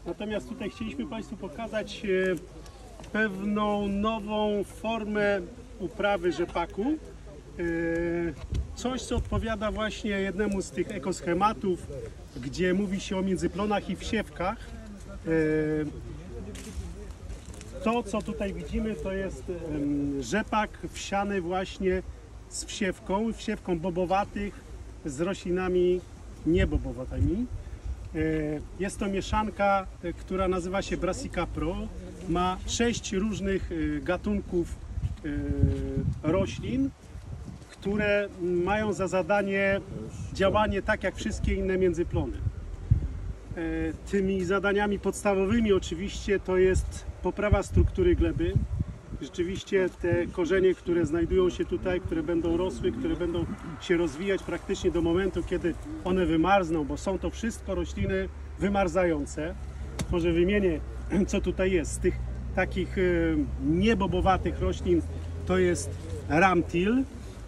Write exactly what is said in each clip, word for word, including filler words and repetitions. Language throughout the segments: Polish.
Natomiast tutaj chcieliśmy Państwu pokazać pewną nową formę uprawy rzepaku. Coś, co odpowiada właśnie jednemu z tych ekoschematów, gdzie mówi się o międzyplonach i wsiewkach. To, co tutaj widzimy, to jest rzepak wsiany właśnie z wsiewką, wsiewką bobowatych z roślinami niebobowatymi. Jest to mieszanka, która nazywa się Brassica Pro. Ma sześć różnych gatunków roślin, które mają za zadanie działanie tak jak wszystkie inne międzyplony. Tymi zadaniami podstawowymi oczywiście to jest poprawa struktury gleby. Rzeczywiście te korzenie, które znajdują się tutaj, które będą rosły, które będą się rozwijać praktycznie do momentu, kiedy one wymarzną, bo są to wszystko rośliny wymarzające. Może wymienię, co tutaj jest. Z tych takich niebobowatych roślin to jest ramtil.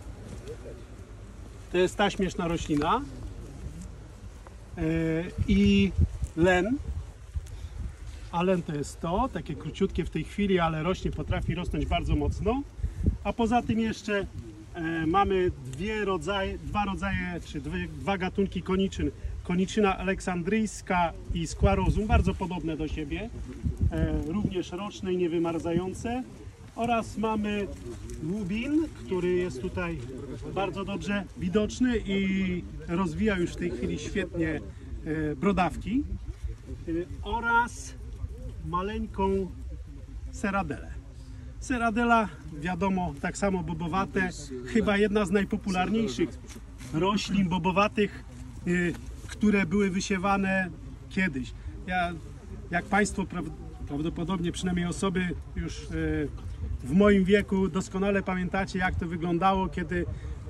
To jest ta śmieszna roślina. I len. A len to jest to, takie króciutkie w tej chwili, ale rośnie, potrafi rosnąć bardzo mocno. A poza tym jeszcze e, mamy dwie rodzaje, dwa rodzaje, czy dwie, dwa gatunki koniczyn. Koniczyna aleksandryjska i squarosum, bardzo podobne do siebie, e, również roczne i niewymarzające. Oraz mamy lubin, który jest tutaj bardzo dobrze widoczny i rozwija już w tej chwili świetnie e, brodawki. E, oraz maleńką seradelę. Seradela, wiadomo, tak samo bobowate, chyba jedna z najpopularniejszych roślin bobowatych, które były wysiewane kiedyś. Ja, jak Państwo prawdopodobnie, przynajmniej osoby już w moim wieku, doskonale pamiętacie, jak to wyglądało, kiedy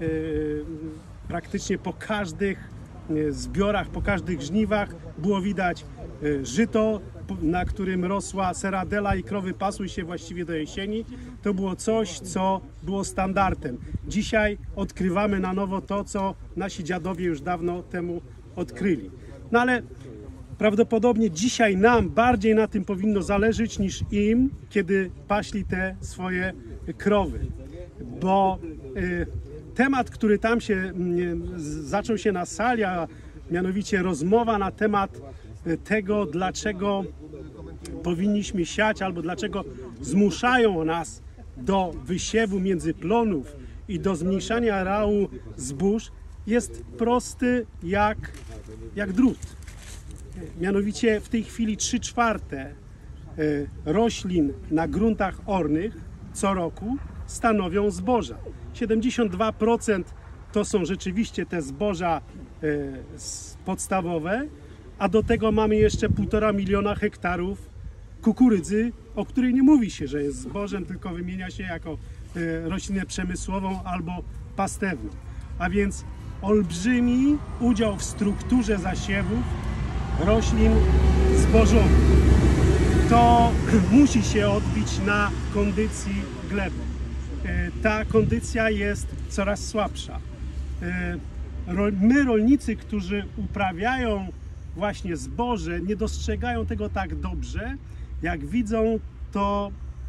praktycznie po każdych zbiorach, po każdych żniwach było widać żyto, na którym rosła seradela i krowy pasły się właściwie do jesieni. To było coś, co było standardem. Dzisiaj odkrywamy na nowo to, co nasi dziadowie już dawno temu odkryli. No ale prawdopodobnie dzisiaj nam bardziej na tym powinno zależeć niż im, kiedy paśli te swoje krowy. Bo y, temat, który tam się y, zaczął się na sali, a mianowicie rozmowa na temat tego, dlaczego powinniśmy siać, albo dlaczego zmuszają nas do wysiewu międzyplonów i do zmniejszania areału zbóż, jest prosty jak, jak drut. Mianowicie w tej chwili trzy czwarte roślin na gruntach ornych co roku stanowią zboża. siedemdziesiąt dwa procent to są rzeczywiście te zboża podstawowe, a do tego mamy jeszcze półtora miliona hektarów kukurydzy, o której nie mówi się, że jest zbożem, tylko wymienia się jako roślinę przemysłową albo pastewną. A więc olbrzymi udział w strukturze zasiewów roślin zbożowych. To musi się odbić na kondycji gleby. Ta kondycja jest coraz słabsza. My, rolnicy, którzy uprawiają właśnie zboże, nie dostrzegają tego tak dobrze, jak widzą to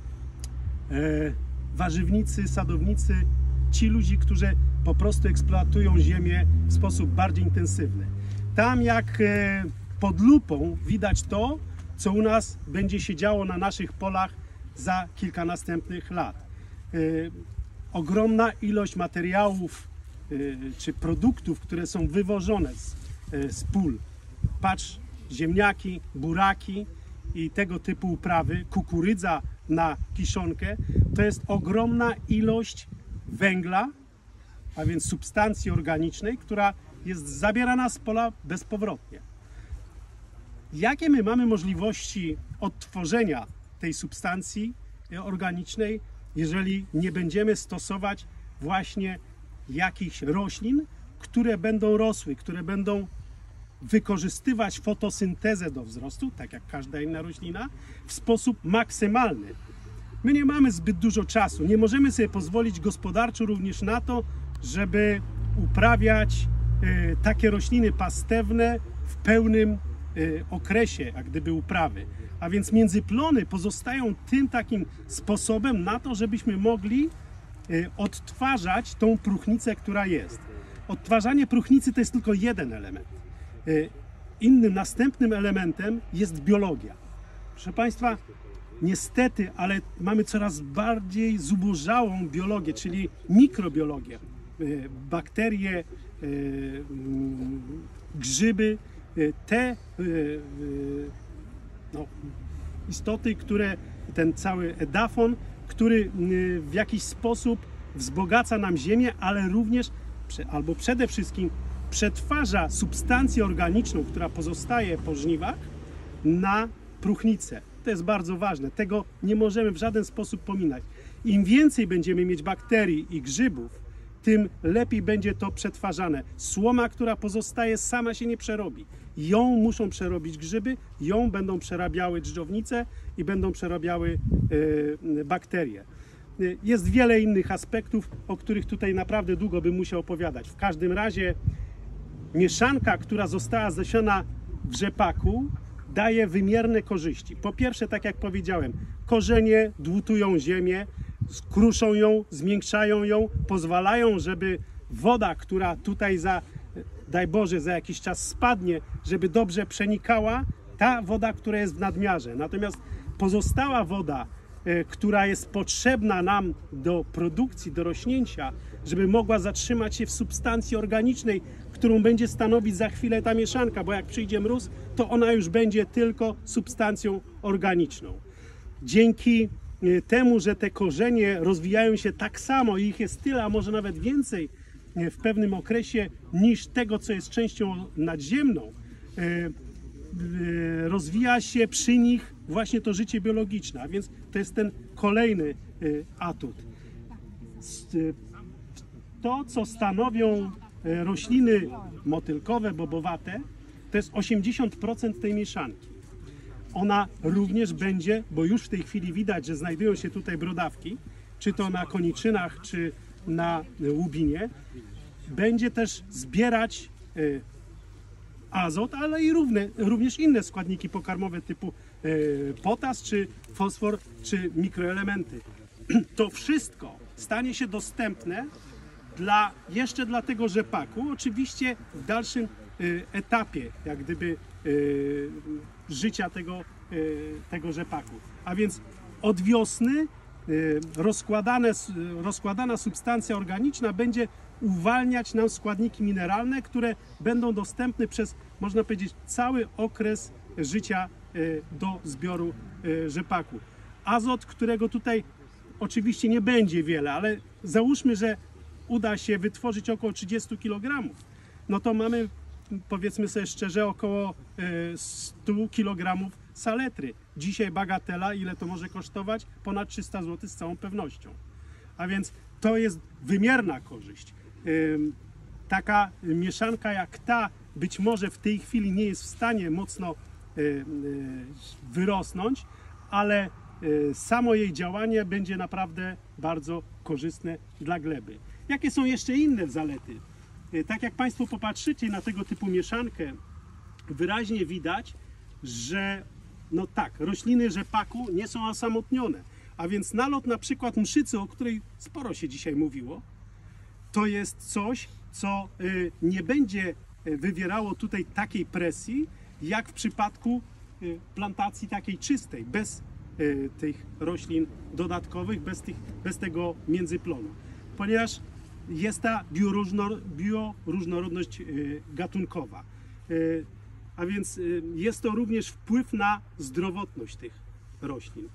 e, warzywnicy, sadownicy, ci ludzie, którzy po prostu eksploatują ziemię w sposób bardziej intensywny. Tam jak e, pod lupą widać to, co u nas będzie się działo na naszych polach za kilka następnych lat. E, ogromna ilość materiałów e, czy produktów, które są wywożone z, e, z pól. Patrz, ziemniaki, buraki i tego typu uprawy, kukurydza na kiszonkę, to jest ogromna ilość węgla, a więc substancji organicznej, która jest zabierana z pola bezpowrotnie. Jakie my mamy możliwości odtworzenia tej substancji organicznej, jeżeli nie będziemy stosować właśnie jakichś roślin, które będą rosły, które będą wykorzystywać fotosyntezę do wzrostu, tak jak każda inna roślina, w sposób maksymalny. My nie mamy zbyt dużo czasu, nie możemy sobie pozwolić gospodarczo również na to, żeby uprawiać y, takie rośliny pastewne w pełnym okresie jak gdyby uprawy. A więc międzyplony pozostają tym takim sposobem na to, żebyśmy mogli odtwarzać tą próchnicę, która jest. Odtwarzanie próchnicy to jest tylko jeden element. Innym, następnym elementem jest biologia. Proszę Państwa, niestety, ale mamy coraz bardziej zubożałą biologię, czyli mikrobiologię. Bakterie, grzyby, te no, istoty, które, ten cały edafon, który w jakiś sposób wzbogaca nam ziemię, ale również albo przede wszystkim przetwarza substancję organiczną, która pozostaje po żniwach, na próchnicę. To jest bardzo ważne. Tego nie możemy w żaden sposób pominąć. Im więcej będziemy mieć bakterii i grzybów, tym lepiej będzie to przetwarzane. Słoma, która pozostaje, sama się nie przerobi. Ją muszą przerobić grzyby, ją będą przerabiały dżdżownice i będą przerabiały e, bakterie. Jest wiele innych aspektów, o których tutaj naprawdę długo bym musiał opowiadać. W każdym razie mieszanka, która została zasiana w rzepaku, daje wymierne korzyści. Po pierwsze, tak jak powiedziałem, korzenie dłutują ziemię, kruszą ją, zmiękczają ją, pozwalają, żeby woda, która tutaj za, daj Boże, za jakiś czas spadnie, żeby dobrze przenikała, ta woda, która jest w nadmiarze. Natomiast pozostała woda, która jest potrzebna nam do produkcji, do rośnięcia, żeby mogła zatrzymać się w substancji organicznej, którą będzie stanowić za chwilę ta mieszanka, bo jak przyjdzie mróz, to ona już będzie tylko substancją organiczną. Dzięki temu, że te korzenie rozwijają się tak samo i ich jest tyle, a może nawet więcej w pewnym okresie niż tego, co jest częścią nadziemną, rozwija się przy nich właśnie to życie biologiczne, a więc to jest ten kolejny atut. To, co stanowią rośliny motylkowe, bobowate, to jest osiemdziesiąt procent tej mieszanki. Ona również będzie, bo już w tej chwili widać, że znajdują się tutaj brodawki, czy to na koniczynach, czy na łubinie, będzie też zbierać azot, ale i równe, również inne składniki pokarmowe typu potas, czy fosfor, czy mikroelementy. To wszystko stanie się dostępne dla, jeszcze dla tego rzepaku, oczywiście w dalszym etapie jak gdyby życia tego, tego rzepaku. A więc od wiosny rozkładane, rozkładana substancja organiczna będzie uwalniać nam składniki mineralne, które będą dostępne przez, można powiedzieć, cały okres życia do zbioru rzepaku. Azot, którego tutaj oczywiście nie będzie wiele, ale załóżmy, że uda się wytworzyć około trzydzieści kilogramów, no to mamy, powiedzmy sobie szczerze, około sto kilogramów saletry. Dzisiaj bagatela, ile to może kosztować? Ponad trzysta złotych z całą pewnością. A więc to jest wymierna korzyść. Taka mieszanka jak ta być może w tej chwili nie jest w stanie mocno wyrosnąć, ale samo jej działanie będzie naprawdę bardzo korzystne dla gleby. Jakie są jeszcze inne zalety? Tak jak Państwo popatrzycie na tego typu mieszankę, wyraźnie widać, że no tak, rośliny rzepaku nie są osamotnione. A więc nalot na przykład mszycy, o której sporo się dzisiaj mówiło, to jest coś, co nie będzie wywierało tutaj takiej presji, jak w przypadku plantacji takiej czystej, bez tych roślin dodatkowych, bez, tych, bez tego międzyplonu. Ponieważ jest ta bioróżnorodność gatunkowa. A więc jest to również wpływ na zdrowotność tych roślin.